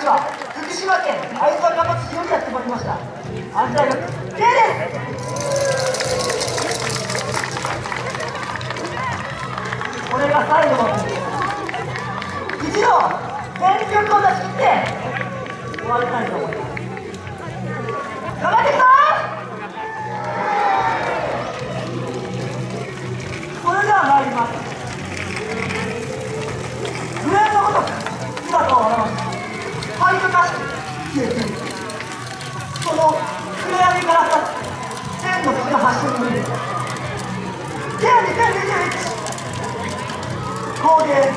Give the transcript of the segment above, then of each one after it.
日は福島県会津若松市よりやってまいりました安治大学 K です。これが最後の一度全力を出し切って終わりたいと思います。頑張ってきた。それでは参ります。グレートごとく姿を現しファイト歌手消えている。その暗闇から立つ天の月の発信に見る2021工芸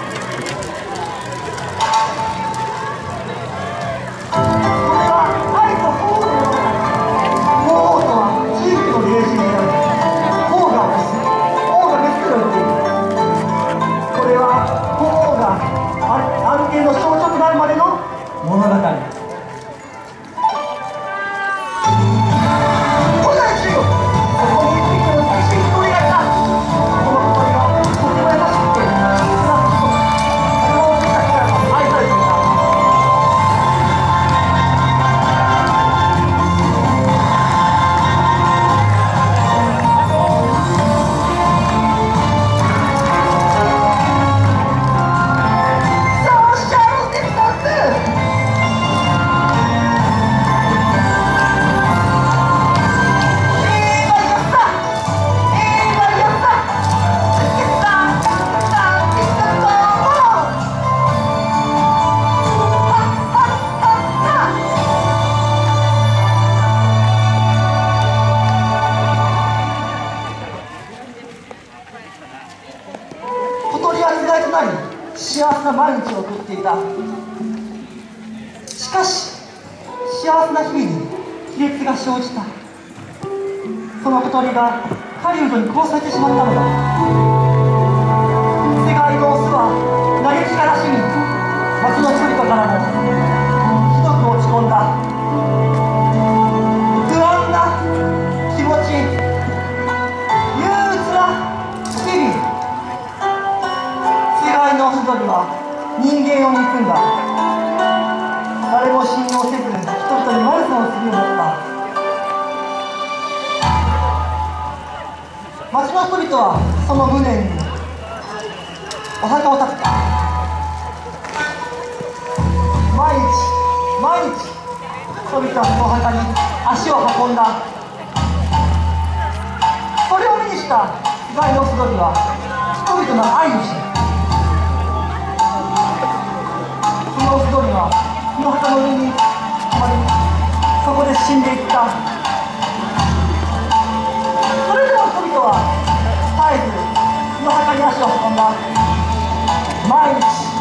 幸せな毎日を送っていた。しかし幸せな日々に亀裂が生じた。その小鳥が狩人に殺されてしまったのだ。世界のオスは嘆き悲しみ町の人々からもひどく落ち込んだ。不安な気持ち、憂鬱な日々。世界のオス鳥は人間を憎んだ。誰も信用せず人々に悪さをするようになった。町の人々はその無念にお墓を建てた。毎日人々はそのお墓に足を運んだ。それを目にした世界のオス鳥は人々の愛を知る。そのオス鳥はこの墓の上に止まり、そこで死んでいった。それでも人々は絶えずこの墓に足を運んだ。毎日